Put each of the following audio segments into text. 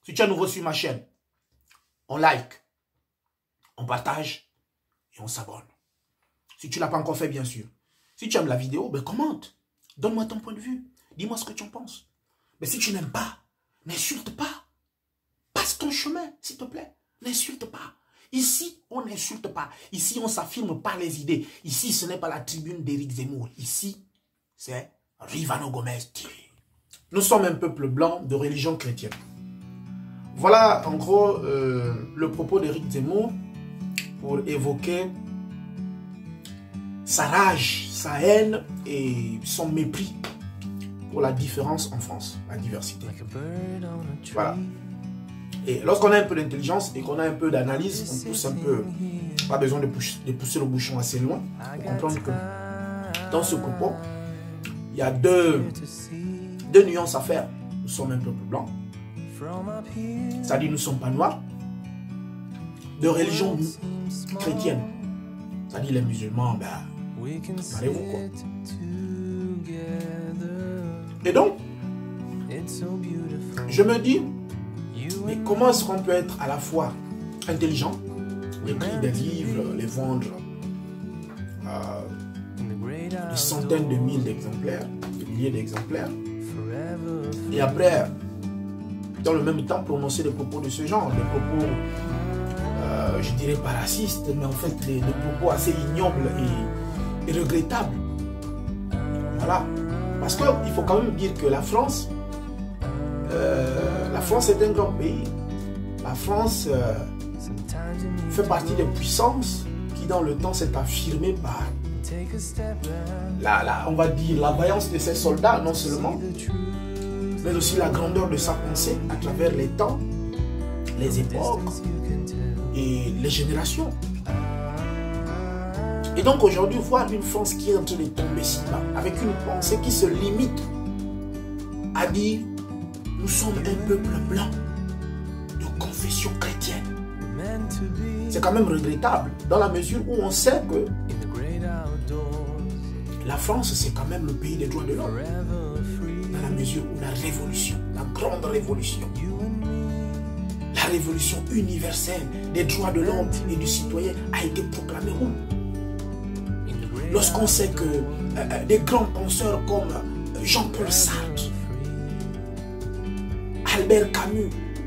Si tu es nouveau sur ma chaîne, on like, on partage et on s'abonne. Si tu ne l'as pas encore fait, bien sûr. Si tu aimes la vidéo, ben commente. Donne-moi ton point de vue. Dis-moi ce que tu en penses. Mais si tu n'aimes pas, n'insulte pas. Passe ton chemin, s'il te plaît. N'insulte pas. Ici, on n'insulte pas. Ici, on s'affirme par les idées. Ici, ce n'est pas la tribune d'Éric Zemmour. Ici, c'est Rivano Gomez TV. Nous sommes un peuple blanc de religion chrétienne. Voilà, en gros, le propos d'Éric Zemmour pour évoquer sa rage, sa haine et son mépris pour la différence en France, la diversité. Voilà. Et lorsqu'on a un peu d'intelligence et qu'on a un peu d'analyse, on pousse un peu, pas besoin de pousser le bouchon assez loin pour comprendre que dans ce propos, il y a deux nuances à faire. Nous sommes un peuple blanc, c'est-à-dire nous ne sommes pas noirs, de religion chrétienne, c'est-à-dire les musulmans, ben, parlez-vous quoi. Et donc, je me dis, mais comment est-ce qu'on peut être à la fois intelligent, écrire des livres, les vendre des centaines de milliers d'exemplaires, des milliers d'exemplaires, et après, dans le même temps, prononcer des propos de ce genre, des propos, je dirais pas racistes, mais en fait des propos assez ignobles et regrettables. Voilà. Parce qu'il faut quand même dire que la France est un grand pays. La France fait partie des puissances qui dans le temps s'est affirmée par on va dire la vaillance de ses soldats non seulement, mais aussi la grandeur de sa pensée à travers les temps, les époques et les générations. Et donc aujourd'hui, voir une France qui est en train de tomber si bas, avec une pensée qui se limite à dire nous sommes un peuple blanc de confession chrétienne. C'est quand même regrettable dans la mesure où on sait que la France c'est quand même le pays des droits de l'homme. Dans la mesure où la révolution, la grande révolution, la révolution universelle des droits de l'homme et du citoyen a été proclamée où? Lorsqu'on sait que des grands penseurs comme Jean-Paul Sartre, Albert Camus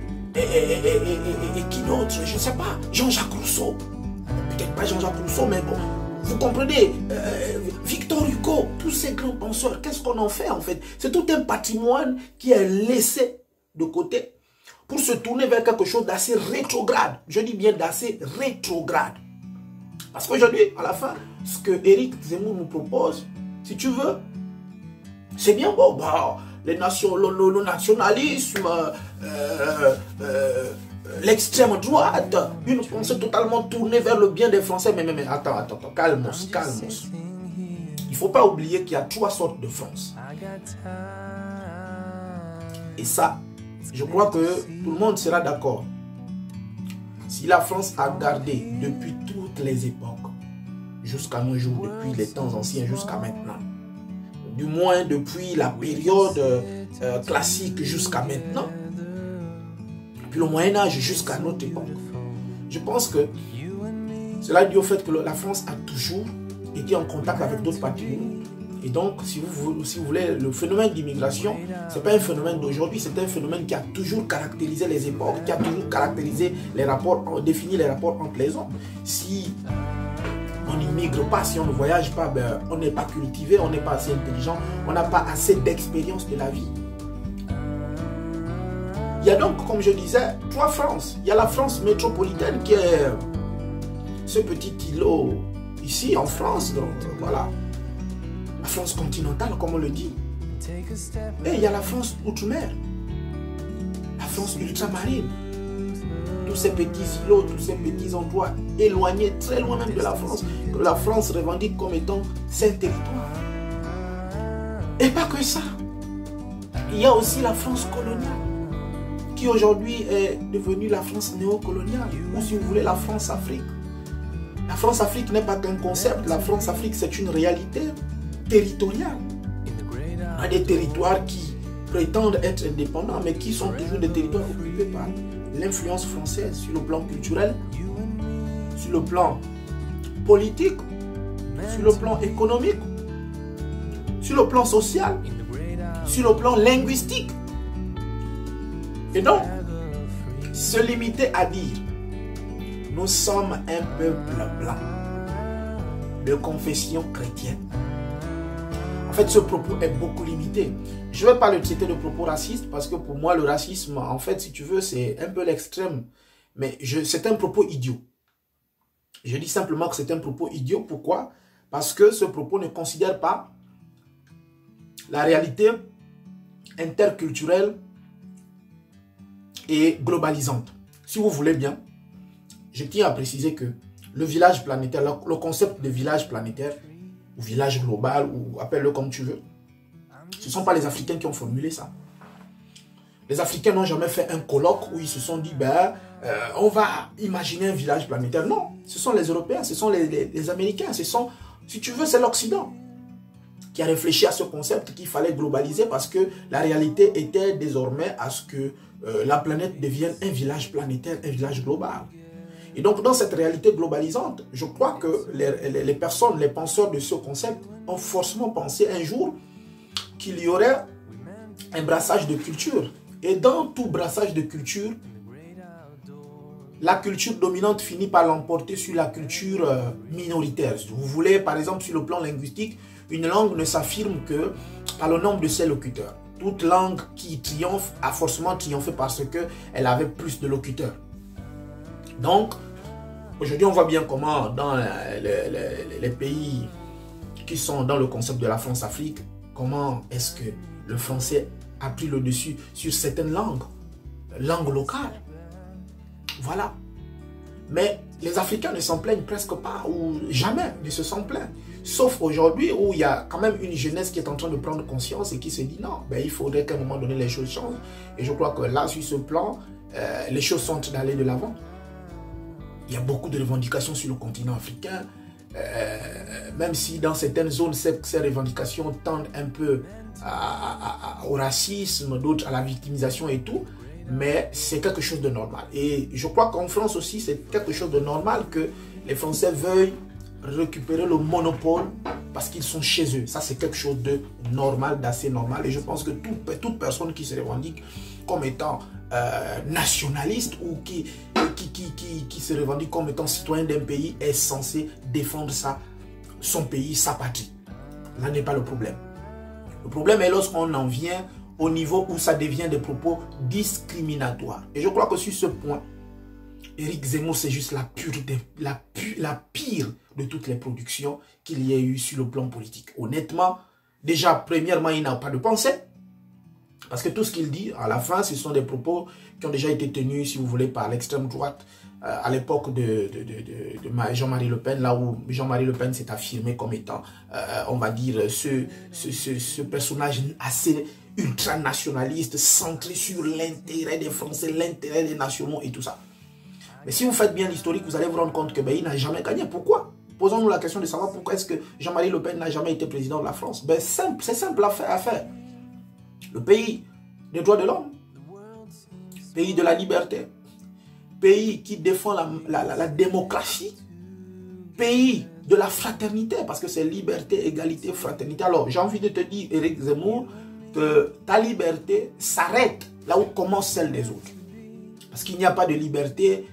et qui d'autre, je ne sais pas, Jean-Jacques Rousseau, peut-être pas Jean-Jacques Rousseau, mais bon, vous comprenez, Victor Hugo, tous ces grands penseurs, qu'est-ce qu'on en fait en fait? C'est tout un patrimoine qui est laissé de côté pour se tourner vers quelque chose d'assez rétrograde. Je dis bien d'assez rétrograde. Parce qu'aujourd'hui, à la fin, ce que Éric Zemmour nous propose, si tu veux, c'est bien bon, bah, le nationalisme, l'extrême droite, une pensée totalement tournée vers le bien des Français. Mais attends, calmos. Il ne faut pas oublier qu'il y a 3 sortes de France. Et ça, je crois que tout le monde sera d'accord. Si la France a gardé depuis toutes les époques, jusqu'à nos jours, depuis les temps anciens jusqu'à maintenant, du moins depuis la période classique jusqu'à maintenant, puis le Moyen-Âge jusqu'à notre époque, je pense que cela est dû au fait que la France a toujours été en contact avec d'autres parties. Et donc, si vous voulez, le phénomène d'immigration, ce n'est pas un phénomène d'aujourd'hui, c'est un phénomène qui a toujours caractérisé les époques, qui a toujours caractérisé les rapports, défini les rapports entre les hommes. Si on n'immigre pas, si on ne voyage pas, ben, on n'est pas cultivé, on n'est pas assez intelligent, on n'a pas assez d'expérience de la vie. Il y a donc, comme je disais, 3 France. Il y a la France métropolitaine qui est ce petit îlot ici en France, donc voilà. La France continentale, comme on le dit. Et il y a la France outre-mer. La France ultramarine. Tous ces petits îlots, tous ces petits endroits éloignés, très loin même de la France, que la France revendique comme étant ses territoires. Et pas que ça. Il y a aussi la France coloniale, qui aujourd'hui est devenue la France néocoloniale, ou si vous voulez, la France-Afrique. La France-Afrique n'est pas qu'un concept, la France-Afrique c'est une réalité territoriale. On a des territoires qui prétendent être indépendants, mais qui sont toujours des territoires occupés par l'influence française sur le plan culturel, sur le plan politique, sur le plan économique, sur le plan social, sur le plan linguistique. Et donc, se limiter à dire, nous sommes un peuple blanc, de confession chrétienne. En fait, ce propos est beaucoup limité. Je ne vais pas le traiter de propos racistes parce que pour moi, le racisme, en fait, si tu veux, c'est un peu l'extrême. Mais c'est un propos idiot. Je dis simplement que c'est un propos idiot. Pourquoi? Parce que ce propos ne considère pas la réalité interculturelle et globalisante. Si vous voulez bien, je tiens à préciser que le village planétaire, le concept de village planétaire, ou village global, ou appelle-le comme tu veux, ce ne sont pas les Africains qui ont formulé ça. Les Africains n'ont jamais fait un colloque où ils se sont dit, on va imaginer un village planétaire. Non, ce sont les Européens, ce sont les Américains, ce sont, si tu veux, c'est l'Occident qui a réfléchi à ce concept qu'il fallait globaliser parce que la réalité était désormais à ce que la planète devienne un village planétaire, un village global. Et donc, dans cette réalité globalisante, je crois que les personnes, les penseurs de ce concept ont forcément pensé un jour qu'il y aurait un brassage de culture. Et dans tout brassage de culture, la culture dominante finit par l'emporter sur la culture minoritaire. Si vous voulez, par exemple, sur le plan linguistique, une langue ne s'affirme que par le nombre de ses locuteurs. Toute langue qui triomphe a forcément triomphé parce qu'elle avait plus de locuteurs. Donc, aujourd'hui, on voit bien comment dans les pays qui sont dans le concept de la France-Afrique, comment est-ce que le français a pris le dessus sur certaines langues locales. Voilà. Mais les Africains ne s'en plaignent presque pas, ou jamais ne se sont plaints. Sauf aujourd'hui où il y a quand même une jeunesse qui est en train de prendre conscience et qui se dit non, il faudrait qu'à un moment donné les choses changent. Et je crois que là, sur ce plan, les choses sont en train d'aller de l'avant. Il y a beaucoup de revendications sur le continent africain, même si dans certaines zones, ces revendications tendent un peu au racisme, d'autres à la victimisation et tout, mais c'est quelque chose de normal. Et je crois qu'en France aussi, c'est quelque chose de normal que les Français veuillent récupérer le monopole parce qu'ils sont chez eux. Ça, c'est quelque chose de normal, d'assez normal. Et je pense que toute personne qui se revendique comme étant nationaliste ou qui se revendique comme étant citoyen d'un pays est censé défendre son pays, sa patrie. Là n'est pas le problème. Le problème est lorsqu'on en vient au niveau où ça devient des propos discriminatoires. Et je crois que sur ce point, Éric Zemmour, c'est juste la pire de toutes les productions qu'il y ait eu sur le plan politique. Honnêtement, déjà, premièrement, il n'a pas de pensée. Parce que tout ce qu'il dit, à la fin, ce sont des propos qui ont déjà été tenus, si vous voulez, par l'extrême droite, à l'époque de Jean-Marie Le Pen, là où Jean-Marie Le Pen s'est affirmé comme étant, on va dire, ce personnage assez ultranationaliste, centré sur l'intérêt des Français, l'intérêt des nationaux et tout ça. Mais si vous faites bien l'historique, vous allez vous rendre compte que il n'a jamais gagné. Pourquoi? Posons-nous la question de savoir pourquoi est-ce que Jean-Marie Le Pen n'a jamais été président de la France. C'est simple à faire. Le pays des droits de l'homme, pays de la liberté, pays qui défend la démocratie, pays de la fraternité, parce que c'est liberté, égalité, fraternité. Alors, j'ai envie de te dire, Éric Zemmour, que ta liberté s'arrête là où commence celle des autres. Parce qu'il n'y a pas de liberté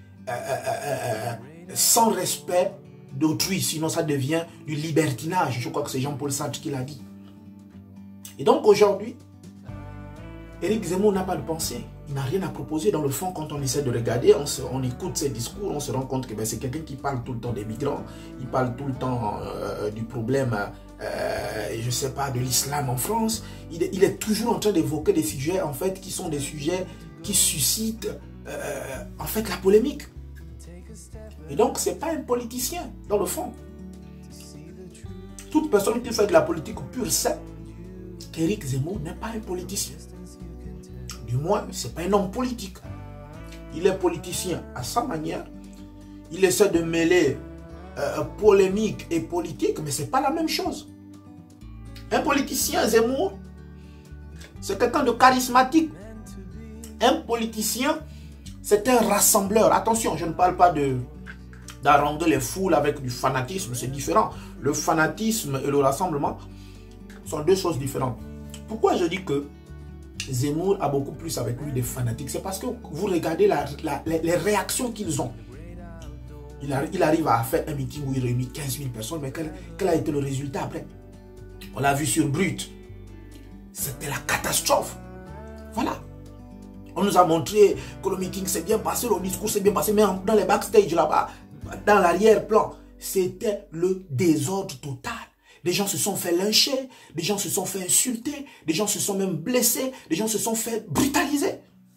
sans respect d'autrui, sinon ça devient du libertinage. Je crois que c'est Jean-Paul Sartre qui l'a dit. Et donc aujourd'hui, Éric Zemmour n'a pas de pensée. Il n'a rien à proposer. Dans le fond, quand on essaie de regarder, on écoute ses discours, on se rend compte que c'est quelqu'un qui parle tout le temps des migrants, il parle tout le temps du problème, je ne sais pas, de l'islam en France. Il est toujours en train d'évoquer des sujets, en fait, qui sont des sujets qui suscitent, en fait, la polémique. Et donc, ce n'est pas un politicien, dans le fond. Toute personne qui fait de la politique pure sait qu'Éric Zemmour n'est pas un politicien. Du moins, ce n'est pas un homme politique. Il est politicien à sa manière. Il essaie de mêler polémique et politique, mais ce n'est pas la même chose. Un politicien, Zemmour, C'est quelqu'un de charismatique. Un politicien, c'est un rassembleur. Attention, je ne parle pas d'arranger les foules avec du fanatisme, c'est différent. Le fanatisme et le rassemblement sont deux choses différentes. Pourquoi je dis que Zemmour a beaucoup plus avec lui des fanatiques? C'est parce que vous regardez les réactions qu'ils ont. Il arrive à faire un meeting où il réunit 15 000 personnes, mais quel a été le résultat après? On l'a vu sur Brut. C'était la catastrophe. Voilà. On nous a montré que le meeting s'est bien passé, le discours s'est bien passé, mais dans les backstage là-bas, dans l'arrière-plan, c'était le désordre total. Des gens se sont fait lyncher, des gens se sont fait insulter, des gens se sont même blessés, des gens se sont fait brutaliser.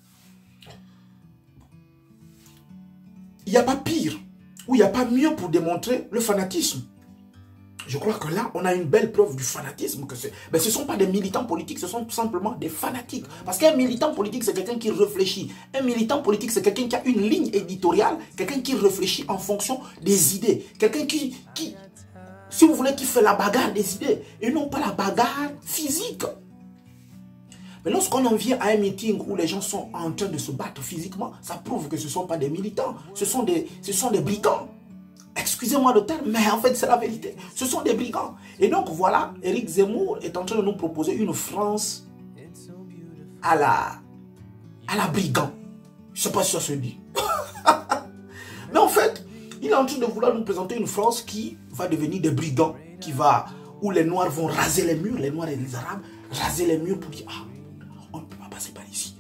Il n'y a pas pire, ou il n'y a pas mieux pour démontrer le fanatisme. Je crois que là, on a une belle preuve du fanatisme. Mais ce ne sont pas des militants politiques, ce sont tout simplement des fanatiques. Parce qu'un militant politique, c'est quelqu'un qui réfléchit. Un militant politique, c'est quelqu'un qui a une ligne éditoriale, quelqu'un qui réfléchit en fonction des idées. Quelqu'un qui, si vous voulez, qui fait la bagarre des idées et non pas la bagarre physique. Mais lorsqu'on en vient à un meeting où les gens sont en train de se battre physiquement, ça prouve que ce ne sont pas des militants, ce sont des brigands. Excusez-moi le terme, mais en fait c'est la vérité. Ce sont des brigands. Et donc voilà, Éric Zemmour est en train de nous proposer une France à la brigand. Je ne sais pas si ça se dit. Mais en fait, il est en train de vouloir nous présenter une France qui va devenir des brigands, où les Noirs vont raser les murs, les Noirs et les Arabes, raser les murs pour dire, ah, on ne peut pas passer par ici.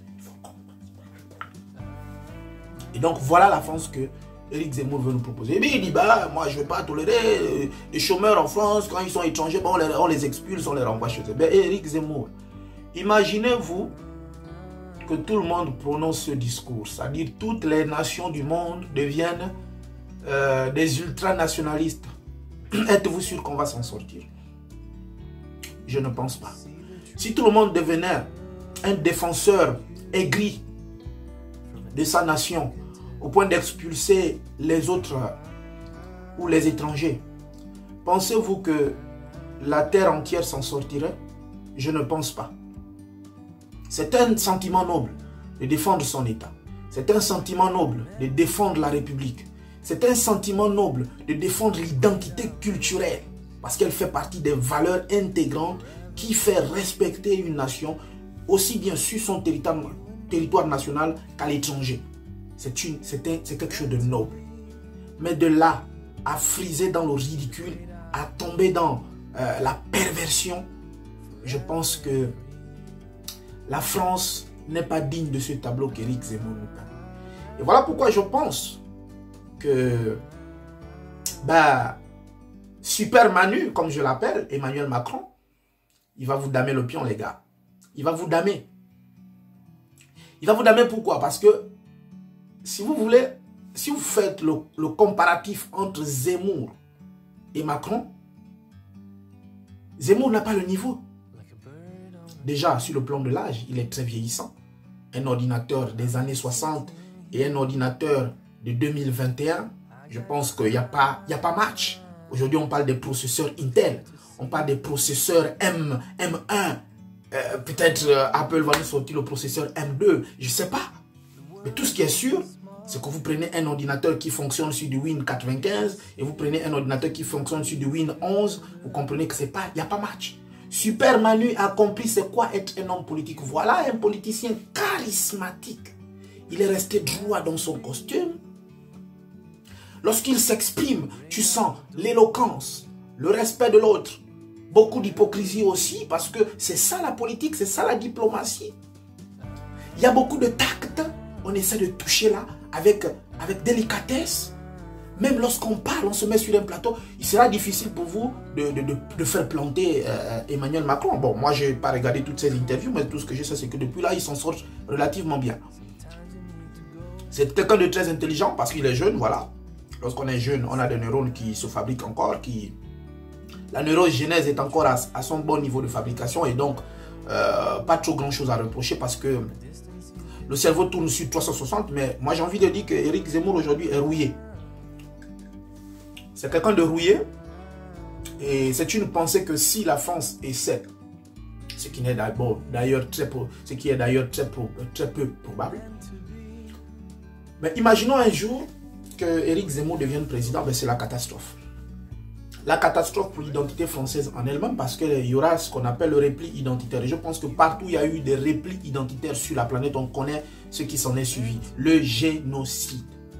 Et donc voilà la France que Éric Zemmour veut nous proposer. Et bien il dit, bah, moi je ne vais pas tolérer les chômeurs en France, quand ils sont étrangers, bon, on les expulse, on les renvoie chez eux. Ben, Éric Zemmour, imaginez-vous que tout le monde prononce ce discours, c'est-à-dire toutes les nations du monde deviennent des ultranationalistes. Êtes-vous sûr qu'on va s'en sortir? Je ne pense pas. Si tout le monde devenait un défenseur aigri de sa nation, au point d'expulser les autres ou les étrangers, pensez-vous que la terre entière s'en sortirait? Je ne pense pas. C'est un sentiment noble de défendre son État. C'est un sentiment noble de défendre la République. C'est un sentiment noble de défendre l'identité culturelle parce qu'elle fait partie des valeurs intégrantes qui fait respecter une nation aussi bien sur son territoire national qu'à l'étranger. C'est quelque chose de noble. Mais de là à friser dans le ridicule, à tomber dans la perversion, je pense que la France n'est pas digne de ce tableau qu'Éric Zemmour nous peint. Et voilà pourquoi je pense que Super Manu, comme je l'appelle, Emmanuel Macron, il va vous damer le pion, les gars. Il va vous damer. Il va vous damer pourquoi? Parce que si vous voulez, si vous faites le comparatif entre Zemmour et Macron, Zemmour n'a pas le niveau. Déjà, sur le plan de l'âge, il est très vieillissant. Un ordinateur des années 60 et un ordinateur de 2021, je pense qu'il n'y a pas match. Aujourd'hui, on parle des processeurs Intel, on parle des processeurs M1, peut-être Apple va nous sortir le processeur M2, je ne sais pas. Mais tout ce qui est sûr, c'est que vous prenez un ordinateur qui fonctionne sur du Win 95 et vous prenez un ordinateur qui fonctionne sur du Win 11, vous comprenez que il n'y a pas match. Super Manu a compris c'est quoi être un homme politique. Voilà un politicien charismatique. Il est resté droit dans son costume. Lorsqu'il s'exprime, tu sens l'éloquence, le respect de l'autre. Beaucoup d'hypocrisie aussi parce que c'est ça la politique, c'est ça la diplomatie. Il y a beaucoup de tact. On essaie de toucher là avec délicatesse. Même lorsqu'on parle, on se met sur un plateau, il sera difficile pour vous de faire planter Emmanuel Macron. Bon, moi, je n'ai pas regardé toutes ces interviews, mais tout ce que je sais, c'est que depuis là, il s'en sort relativement bien. C'est quelqu'un de très intelligent parce qu'il est jeune, voilà. Lorsqu'on est jeune, on a des neurones qui se fabriquent encore, la neurogénèse est encore à son bon niveau de fabrication et donc, pas trop grand-chose à reprocher parce que le cerveau tourne sur 360, mais moi, j'ai envie de dire que Éric Zemmour aujourd'hui est rouillé. C'est quelqu'un de rouillé et c'est une pensée que si la France essaie, ce qui est d'ailleurs très peu probable. Mais imaginons un jour que Éric Zemmour devienne président, ben c'est la catastrophe. La catastrophe pour l'identité française en elle-même, parce qu'il y aura ce qu'on appelle le repli identitaire. Et je pense que partout il y a eu des replis identitaires sur la planète, on connaît ce qui s'en est suivi. Le génocide.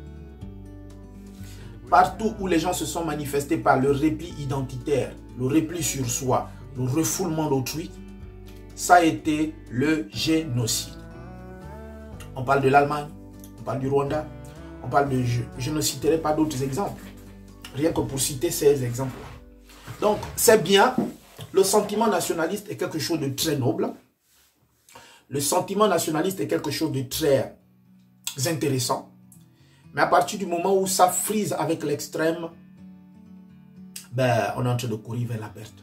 Partout où les gens se sont manifestés par le repli identitaire, le repli sur soi, le refoulement d'autrui, ça a été le génocide. On parle de l'Allemagne, on parle du Rwanda, on parle de... Je ne citerai pas d'autres exemples, rien que pour citer ces exemples-là. Donc, c'est bien, le sentiment nationaliste est quelque chose de très noble. Le sentiment nationaliste est quelque chose de très intéressant. Mais à partir du moment où ça frise avec l'extrême, ben, on est en train de courir vers la perte.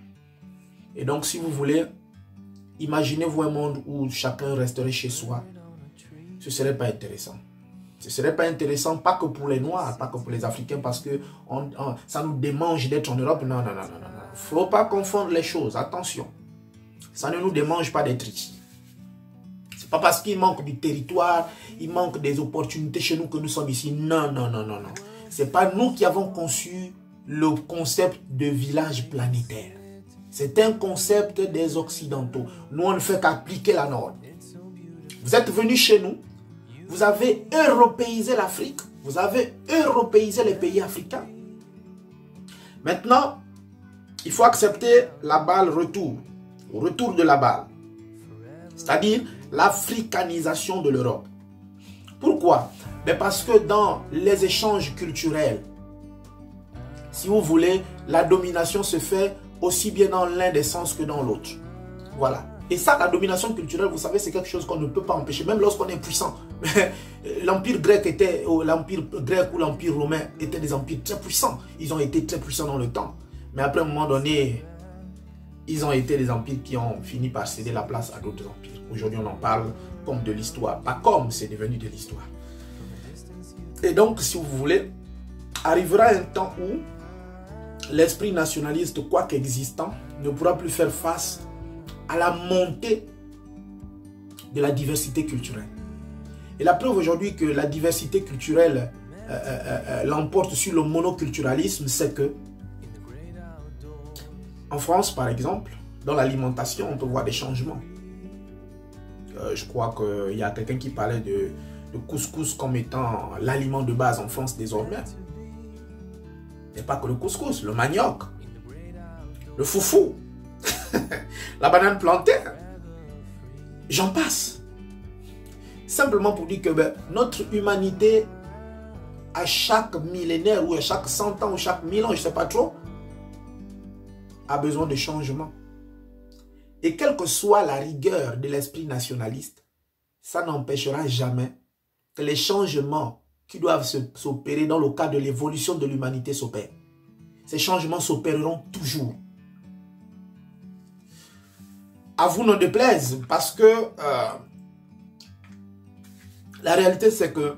Et donc, si vous voulez, imaginez-vous un monde où chacun resterait chez soi. Ce ne serait pas intéressant. Ce ne serait pas intéressant, pas que pour les Noirs, pas que pour les Africains, parce que ça nous démange d'être en Europe. Non, non, non, non, non. Il ne faut pas confondre les choses. Attention. Ça ne nous démange pas d'être ici. Ce n'est pas parce qu'il manque du territoire, il manque des opportunités chez nous que nous sommes ici. Non, non, non, non, non. Ce n'est pas nous qui avons conçu le concept de village planétaire. C'est un concept des Occidentaux. Nous, on ne fait qu'appliquer la norme. Vous êtes venus chez nous, vous avez européisé l'Afrique, vous avez européisé les pays africains. Maintenant, il faut accepter la balle retour, au retour de la balle. C'est-à-dire l'africanisation de l'Europe. Pourquoi? Ben parce que dans les échanges culturels, si vous voulez, la domination se fait aussi bien dans l'un des sens que dans l'autre. Voilà. Et ça, la domination culturelle, vous savez, c'est quelque chose qu'on ne peut pas empêcher, même lorsqu'on est puissant. L'Empire grec ou l'Empire romain étaient des empires très puissants. Ils ont été très puissants dans le temps. Mais après, à un moment donné, ils ont été des empires qui ont fini par céder la place à d'autres empires. Aujourd'hui, on en parle comme de l'histoire. Pas comme, c'est devenu de l'histoire. Et donc, si vous voulez, arrivera un temps où l'esprit nationaliste, quoique existant, ne pourra plus faire face à la montée de la diversité culturelle. Et la preuve aujourd'hui que la diversité culturelle l'emporte sur le monoculturalisme, c'est que en France, par exemple, dans l'alimentation, on peut voir des changements. Je crois qu'il y a quelqu'un qui parlait de couscous comme étant l'aliment de base en France désormais. Et pas que le couscous, le manioc, le foufou, la banane plantain, j'en passe. Simplement pour dire que notre humanité, à chaque millénaire ou à chaque 100 ans ou chaque 1000 ans, je ne sais pas trop, a besoin de changement. Et quelle que soit la rigueur de l'esprit nationaliste, ça n'empêchera jamais que les changements qui doivent s'opérer dans le cadre de l'évolution de l'humanité s'opèrent. Ces changements s'opéreront toujours. À vous ne déplaise, parce que la réalité c'est que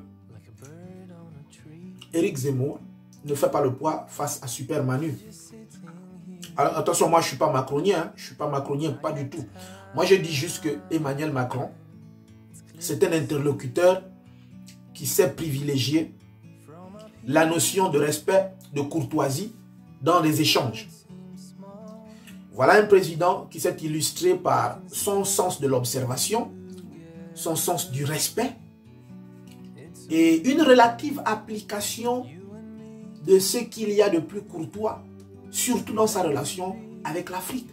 Éric Zemmour ne fait pas le poids face à Super Manu. Alors attention, moi je ne suis pas macronien, hein. Je ne suis pas macronien, pas du tout. Moi je dis juste que Emmanuel Macron, c'est un interlocuteur qui sait privilégier la notion de respect, de courtoisie dans les échanges. Voilà un président qui s'est illustré par son sens de l'observation, son sens du respect et une relative application de ce qu'il y a de plus courtois, surtout dans sa relation avec l'Afrique.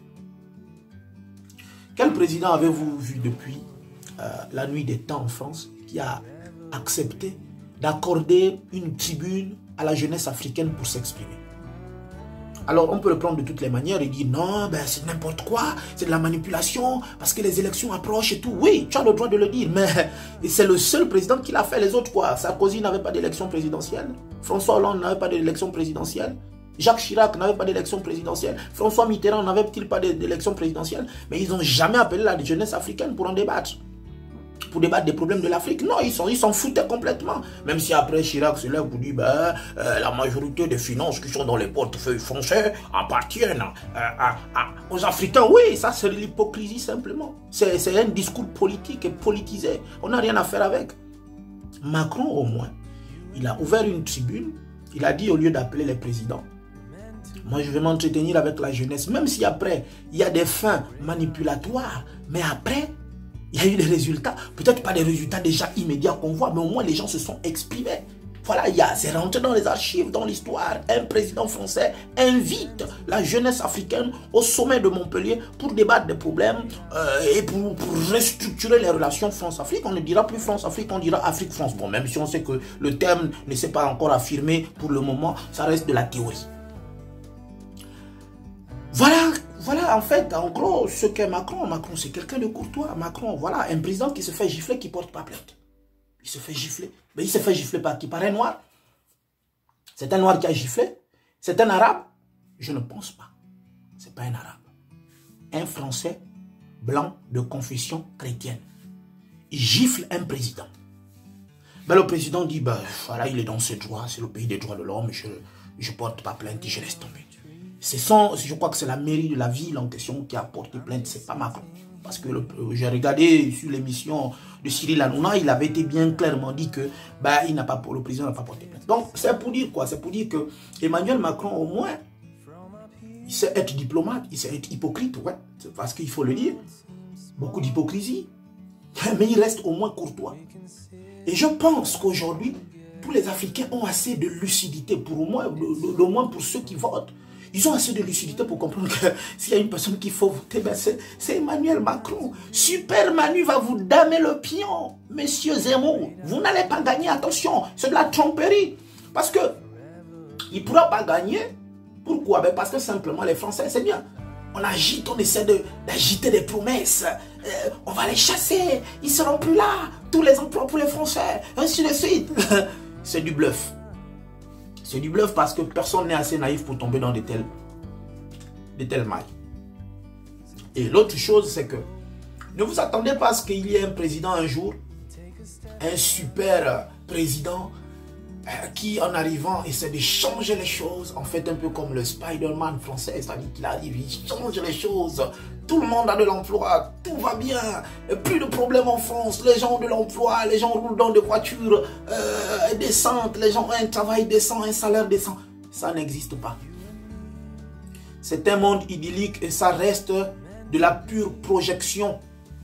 Quel président avez-vous vu depuis la nuit des temps en France qui a accepté d'accorder une tribune à la jeunesse africaine pour s'exprimer? Alors on peut le prendre de toutes les manières et dire non, ben c'est n'importe quoi, c'est de la manipulation parce que les élections approchent et tout. Oui, tu as le droit de le dire, mais c'est le seul président qui l'a fait. Les autres quoi? Sarkozy n'avait pas d'élection présidentielle, François Hollande n'avait pas d'élection présidentielle, Jacques Chirac n'avait pas d'élection présidentielle, François Mitterrand n'avait-il pas d'élection présidentielle, mais ils n'ont jamais appelé la jeunesse africaine pour en débattre. pour débattre des problèmes de l'Afrique. Non, ils s'en foutaient complètement. Même si après Chirac se lève pour dire la majorité des finances qui sont dans les portefeuilles français appartiennent aux Africains. Oui, ça c'est de l'hypocrisie simplement. C'est un discours politique et politisé. On n'a rien à faire avec. Macron au moins, il a ouvert une tribune. Il a dit au lieu d'appeler les présidents, moi je vais m'entretenir avec la jeunesse. Même si après il y a des fins manipulatoires. Mais après, il y a eu des résultats. Peut-être pas des résultats déjà immédiats qu'on voit. Mais au moins les gens se sont exprimés. Voilà, c'est rentré dans les archives, dans l'histoire. Un président français invite la jeunesse africaine au sommet de Montpellier pour débattre des problèmes et pour restructurer les relations France-Afrique. On ne dira plus France-Afrique, on dira Afrique-France. Bon, même si on sait que le terme ne s'est pas encore affirmé pour le moment, ça reste de la théorie. Voilà en fait, en gros, ce qu'est Macron. Macron, c'est quelqu'un de courtois. Macron, voilà, un président qui se fait gifler, qui ne porte pas plainte. Il se fait gifler. Mais il se fait gifler par qui? Par un noir. C'est un noir qui a giflé. C'est un arabe? Je ne pense pas. Ce n'est pas un arabe. Un Français blanc de confession chrétienne. Il gifle un président. Ben, le président dit, voilà, il est dans ses droits, c'est le pays des droits de l'homme, je ne porte pas plainte et je laisse tomber. Je crois que c'est la mairie de la ville en question qui a porté plainte, c'est pas Macron. Parce que j'ai regardé sur l'émission de Cyril Hanouna, il avait été bien clairement dit que le président n'a pas porté plainte. Donc c'est pour dire quoi? C'est pour dire que Emmanuel Macron au moins, il sait être diplomate, il sait être hypocrite, ouais, parce qu'il faut le dire. Beaucoup d'hypocrisie, mais il reste au moins courtois. Et je pense qu'aujourd'hui, tous les Africains ont assez de lucidité, pour au moins pour ceux qui votent. Ils ont assez de lucidité pour comprendre que s'il y a une personne qu'il faut voter, c'est Emmanuel Macron. Super Manu va vous damer le pion. Monsieur Zemmour, vous n'allez pas gagner, attention, c'est de la tromperie. Parce que il ne pourra pas gagner. Pourquoi? Parce que simplement les Français, c'est bien. On agite, on essaie d'agiter des promesses. On va les chasser, ils ne seront plus là. Tous les emplois pour les Français, ainsi de suite. C'est du bluff. C'est du bluff parce que personne n'est assez naïf pour tomber dans de telles mailles. Et l'autre chose, c'est que ne vous attendez pas à ce qu'il y ait un président un jour, un super président qui en arrivant essaie de changer les choses, en fait un peu comme le Spider-Man français, c'est-à-dire qu'il arrive, il change les choses, tout le monde a de l'emploi, tout va bien, plus de problèmes en France, les gens ont de l'emploi, les gens roulent dans des voitures décentes, les gens ont un travail décent, un salaire décent. Ça n'existe pas. C'est un monde idyllique et ça reste de la pure projection.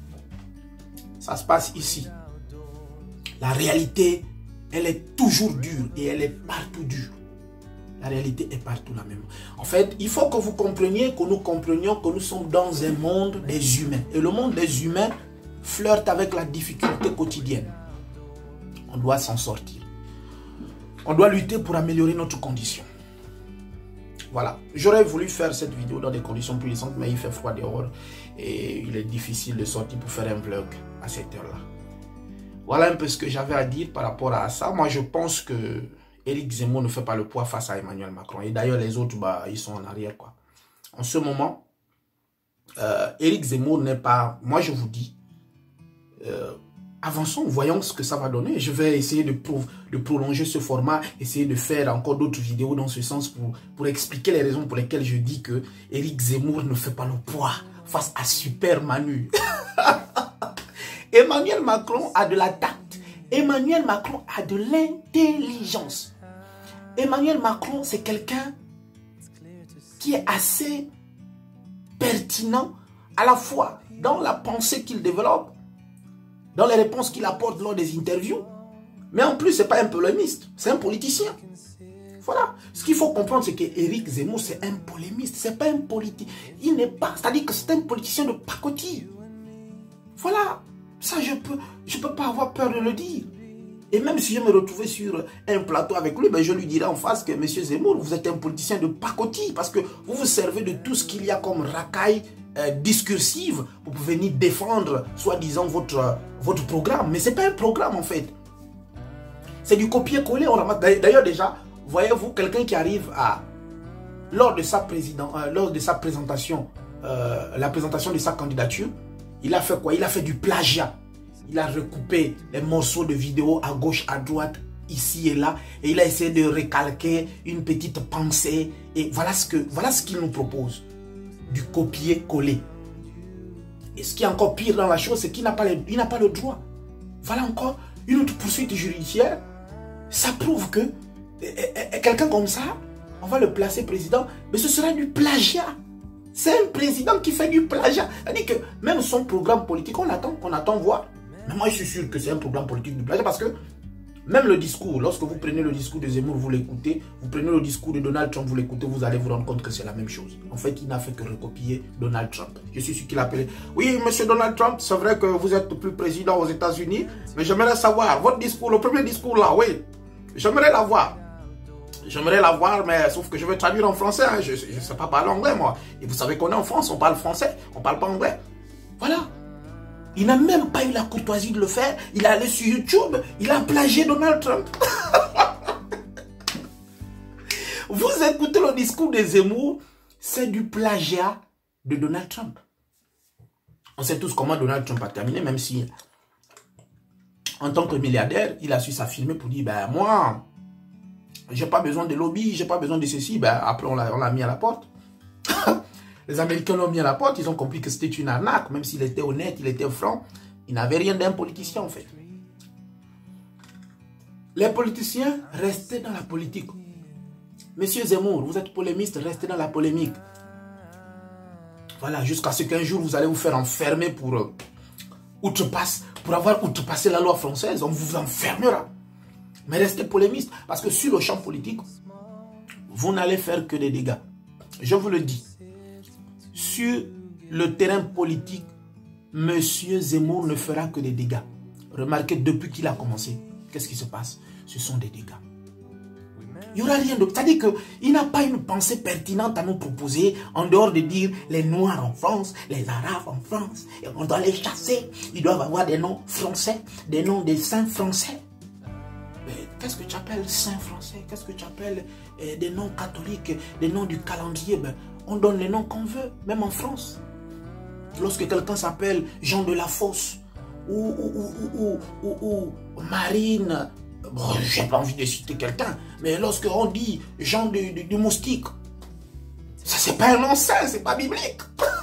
Ça se passe ici. La réalité, elle est toujours dure et elle est partout dure. La réalité est partout la même. En fait, il faut que vous compreniez, que nous comprenions que nous sommes dans un monde des humains. Et le monde des humains flirte avec la difficulté quotidienne. On doit s'en sortir. On doit lutter pour améliorer notre condition. Voilà. J'aurais voulu faire cette vidéo dans des conditions plus décentes, mais il fait froid dehors. Et il est difficile de sortir pour faire un vlog à cette heure-là. Voilà un peu ce que j'avais à dire par rapport à ça. Moi, je pense que Éric Zemmour ne fait pas le poids face à Emmanuel Macron. Et d'ailleurs, les autres, ils sont en arrière, quoi. En ce moment, Éric Zemmour n'est pas... Moi, je vous dis, avançons, voyons ce que ça va donner. Je vais essayer de prolonger ce format, essayer de faire encore d'autres vidéos dans ce sens pour expliquer les raisons pour lesquelles je dis que Éric Zemmour ne fait pas le poids face à Super Manu. Emmanuel Macron a de la tact. Emmanuel Macron a de l'intelligence. Emmanuel Macron, c'est quelqu'un qui est assez pertinent à la fois dans la pensée qu'il développe, dans les réponses qu'il apporte lors des interviews, mais en plus, ce n'est pas un polémiste, c'est un politicien. Voilà. Ce qu'il faut comprendre, c'est qu'Éric Zemmour, c'est un polémiste, c'est pas un politique. Il n'est pas, c'est-à-dire que c'est un politicien de pacotille. Voilà. Ça, je peux pas avoir peur de le dire. Et même si je me retrouvais sur un plateau avec lui, je lui dirais en face que M. Zemmour, vous êtes un politicien de pacotille parce que vous vous servez de tout ce qu'il y a comme racaille discursive pour venir défendre, soi-disant, votre programme. Mais ce n'est pas un programme, en fait. C'est du copier-coller. D'ailleurs, déjà, voyez-vous, quelqu'un qui arrive lors de sa présentation, la présentation de sa candidature, il a fait quoi? Il a fait du plagiat. il a recoupé les morceaux de vidéos à gauche, à droite, ici et là. Et il a essayé de recalquer une petite pensée. Et voilà ce qu'il nous propose. Du copier-coller. Et ce qui est encore pire dans la chose, c'est qu'il n'a pas le droit. Voilà encore une autre poursuite judiciaire. Ça prouve que quelqu'un comme ça, on va le placer président, mais ce sera du plagiat. C'est un président qui fait du plagiat. C'est-à-dire que même son programme politique, on attend voir. Mais moi, je suis sûr que c'est un programme politique du plagiat parce que même le discours, lorsque vous prenez le discours de Zemmour, vous l'écoutez, vous prenez le discours de Donald Trump, vous l'écoutez, vous allez vous rendre compte que c'est la même chose. En fait, il n'a fait que recopier Donald Trump. Je suis sûr qu'il a appelé. Oui, monsieur Donald Trump, c'est vrai que vous êtes plus président aux États-Unis, mais j'aimerais savoir, votre discours, le premier discours là, oui, j'aimerais l'avoir. J'aimerais l'avoir, mais sauf que je vais traduire en français. Hein. Je ne sais pas parler anglais, moi. Et vous savez qu'on est en France, on parle français, on ne parle pas anglais. Voilà. Il n'a même pas eu la courtoisie de le faire. Il est allé sur YouTube, il a plagié Donald Trump. Vous écoutez le discours de Zemmour, c'est du plagiat de Donald Trump. On sait tous comment Donald Trump a terminé, même si, en tant que milliardaire, il a su s'affirmer pour dire, ben moi, j'ai pas besoin de lobby, j'ai pas besoin de ceci. Ben après, on l'a mis à la porte. Les Américains l'ont mis à la porte, ils ont compris que c'était une arnaque, même s'il était honnête, il était franc. Il n'avait rien d'un politicien, en fait. Les politiciens restaient dans la politique. Monsieur Zemmour, vous êtes polémiste, restez dans la polémique. Voilà, jusqu'à ce qu'un jour, vous allez vous faire enfermer pour avoir outrepassé la loi française. On vous enfermera. Mais restez polémiste, parce que sur le champ politique, vous n'allez faire que des dégâts. Je vous le dis. Sur le terrain politique, monsieur Zemmour ne fera que des dégâts. Remarquez, depuis qu'il a commencé, qu'est-ce qui se passe? Ce sont des dégâts. Il n'y aura rien d'autre. C'est-à-dire qu'il n'a pas une pensée pertinente à nous proposer en dehors de dire les Noirs en France, les Arabes en France, et on doit les chasser. Ils doivent avoir des noms français, des noms des saints français. Mais qu'est-ce que tu appelles saints français? Qu'est-ce que tu appelles des noms catholiques, des noms du calendrier? Ben, on donne les noms qu'on veut, même en France. Lorsque quelqu'un s'appelle Jean de la Fosse ou Marine, bon, j'ai pas envie de citer quelqu'un, mais lorsque on dit Jean du Moustique, ça c'est pas un nom saint, c'est pas biblique.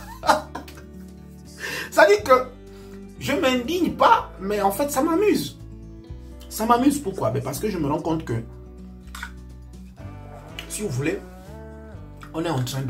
Ça dit que je m'indigne pas, mais en fait ça m'amuse. Ça m'amuse pourquoi? Ben parce que je me rends compte que, si vous voulez, on est en train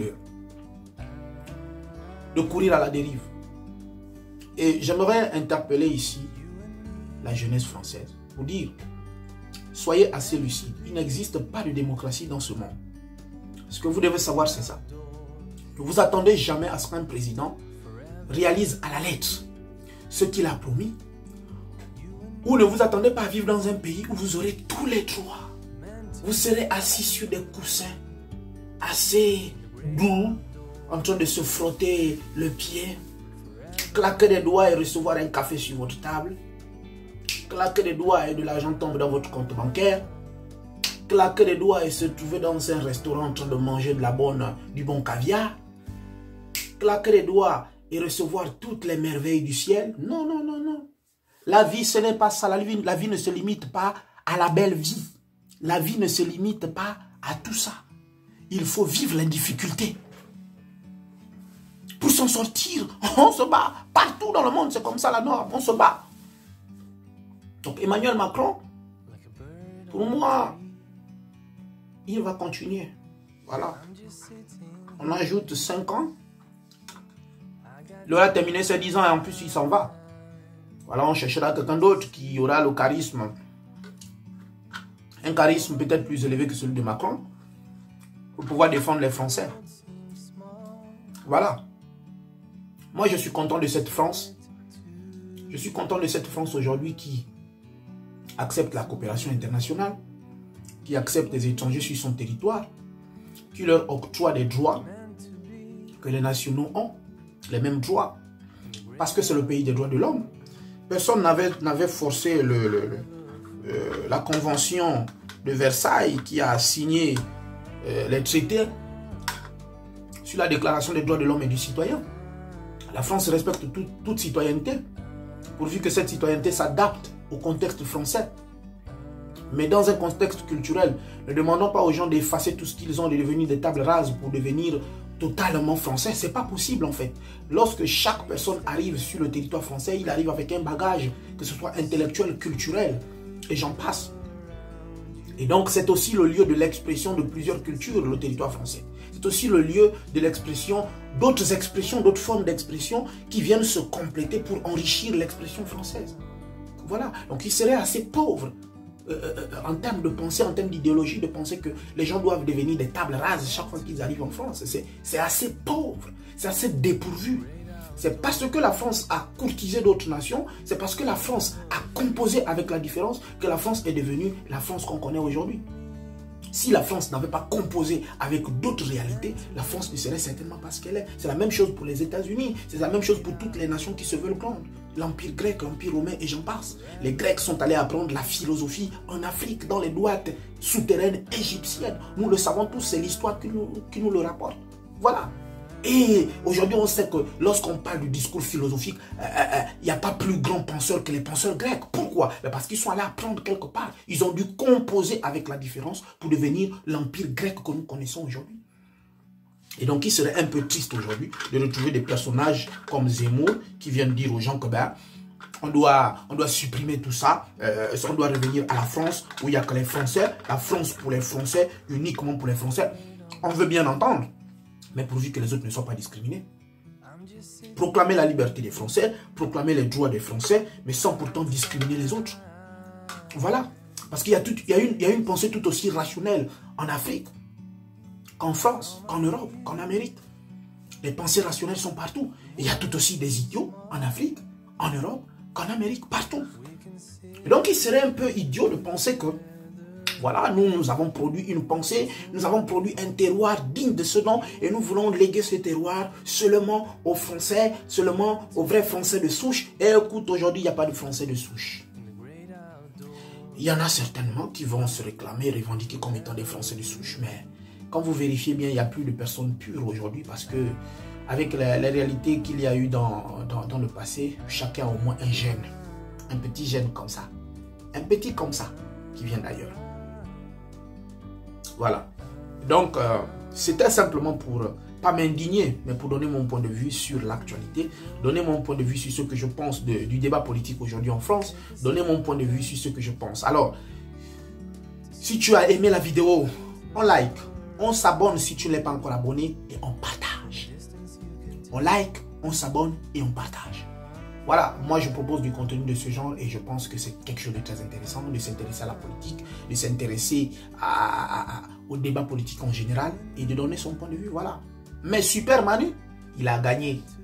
de courir à la dérive. Et j'aimerais interpeller ici la jeunesse française pour dire, soyez assez lucide. Il n'existe pas de démocratie dans ce monde. Ce que vous devez savoir, c'est ça. Ne vous attendez jamais à ce qu'un président réalise à la lettre ce qu'il a promis. Ou ne vous attendez pas à vivre dans un pays où vous aurez tous les droits. Vous serez assis sur des coussins assez doux, en train de se frotter le pied, claquer des doigts et recevoir un café sur votre table, claquer des doigts et de l'argent tombe dans votre compte bancaire, claquer des doigts et se trouver dans un restaurant en train de manger du bon caviar, claquer des doigts et recevoir toutes les merveilles du ciel. Non, non, non, non. La vie, ce n'est pas ça. La vie ne se limite pas à la belle vie. La vie ne se limite pas à tout ça. Il faut vivre les difficultés. Pour s'en sortir, on se bat. Partout dans le monde, c'est comme ça la norme. On se bat. Donc Emmanuel Macron, pour moi, il va continuer. Voilà. On ajoute 5 ans. Il aura terminé ses 10 ans et en plus il s'en va. Voilà, on cherchera quelqu'un d'autre qui aura le charisme. Un charisme peut-être plus élevé que celui de Macron. Pour pouvoir défendre les Français. Voilà. Moi, je suis content de cette France. Je suis content de cette France aujourd'hui qui accepte la coopération internationale, qui accepte les étrangers sur son territoire, qui leur octroie des droits que les nationaux ont, les mêmes droits, parce que c'est le pays des droits de l'homme. Personne n'avait forcé la convention de Versailles qui a signé les traités sur la déclaration des droits de l'homme et du citoyen. La France respecte toute citoyenneté. pourvu que cette citoyenneté s'adapte au contexte français. Mais dans un contexte culturel, ne demandons pas aux gens d'effacer tout ce qu'ils ont, de devenir des tables rases pour devenir totalement français. Ce n'est pas possible en fait. Lorsque chaque personne arrive sur le territoire français, il arrive avec un bagage, que ce soit intellectuel, culturel, et j'en passe. Et donc c'est aussi le lieu de l'expression de plusieurs cultures, le territoire français. C'est aussi le lieu de l'expression d'autres expressions, d'autres formes d'expression qui viennent se compléter pour enrichir l'expression française. Voilà, donc il serait assez pauvre en termes de pensée, en termes d'idéologie, de penser que les gens doivent devenir des tables rases chaque fois qu'ils arrivent en France. C'est assez pauvre, c'est assez dépourvu. C'est parce que la France a courtisé d'autres nations, c'est parce que la France a composé avec la différence que la France est devenue la France qu'on connaît aujourd'hui. Si la France n'avait pas composé avec d'autres réalités, la France ne serait certainement pas ce qu'elle est. C'est la même chose pour les États-Unis, c'est la même chose pour toutes les nations qui se veulent grandes. L'Empire grec, l'Empire romain et j'en passe. Les Grecs sont allés apprendre la philosophie en Afrique, dans les douates souterraines égyptiennes. Nous le savons tous, c'est l'histoire qui nous le rapporte. Voilà. Et aujourd'hui, on sait que lorsqu'on parle du discours philosophique, il n'y a pas plus grand penseur que les penseurs grecs. Pourquoi? Parce qu'ils sont allés apprendre quelque part. Ils ont dû composer avec la différence pour devenir l'empire grec que nous connaissons aujourd'hui. Et donc, il serait un peu triste aujourd'hui de retrouver des personnages comme Zemmour qui viennent dire aux gens que on doit supprimer tout ça, on doit revenir à la France où il n'y a que les Français, la France pour les Français, uniquement pour les Français. On veut bien entendre, mais pourvu que les autres ne soient pas discriminés. Proclamer la liberté des Français, proclamer les droits des Français, mais sans pourtant discriminer les autres. Voilà. Parce qu'il y a une pensée tout aussi rationnelle en Afrique, qu'en France, qu'en Europe, qu'en Amérique. Les pensées rationnelles sont partout. Et il y a tout aussi des idiots en Afrique, en Europe, qu'en Amérique, partout. Et donc il serait un peu idiot de penser que voilà, nous avons produit une pensée, nous avons produit un terroir digne de ce nom et nous voulons léguer ce terroir seulement aux Français, seulement aux vrais Français de souche. Et écoute, aujourd'hui, il n'y a pas de Français de souche. Il y en a certainement qui vont se réclamer, revendiquer comme étant des Français de souche. Mais quand vous vérifiez bien, il n'y a plus de personnes pures aujourd'hui parce que avec la réalité qu'il y a eu dans le passé, chacun a au moins un gène, un petit gène comme ça, un petit comme ça qui vient d'ailleurs. Voilà. Donc, c'était simplement pour, pas m'indigner, mais pour donner mon point de vue sur l'actualité, donner mon point de vue sur ce que je pense du débat politique aujourd'hui en France, donner mon point de vue sur ce que je pense. Alors, si tu as aimé la vidéo, on like, on s'abonne si tu ne l'es pas encore abonné et on partage. On like, on s'abonne et on partage. Voilà, moi je propose du contenu de ce genre et je pense que c'est quelque chose de très intéressant de s'intéresser à la politique, de s'intéresser au débat politique en général et de donner son point de vue, voilà. Mais Super Manu, il a gagné.